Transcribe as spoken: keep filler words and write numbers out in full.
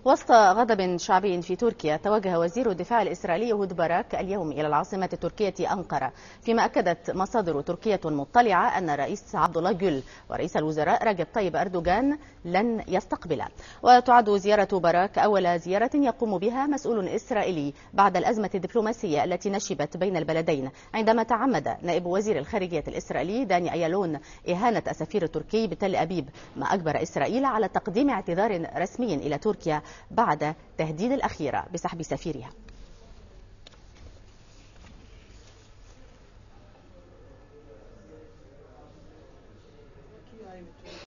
وسط غضب شعبي في تركيا، توجه وزير الدفاع الإسرائيلي يهود باراك اليوم إلى العاصمة التركية أنقرة، فيما أكدت مصادر تركية مطلعة أن الرئيس عبد الله جول ورئيس الوزراء رجب طيب أردوغان لن يستقبلا. وتعد زيارة باراك أول زيارة يقوم بها مسؤول إسرائيلي بعد الأزمة الدبلوماسية التي نشبت بين البلدين، عندما تعمد نائب وزير الخارجية الإسرائيلي داني أيالون إهانة السفير التركي بتل أبيب، ما أجبر إسرائيل على تقديم اعتذار رسمي إلى تركيا بعد تهديد الأخيرة بسحب سفيرها.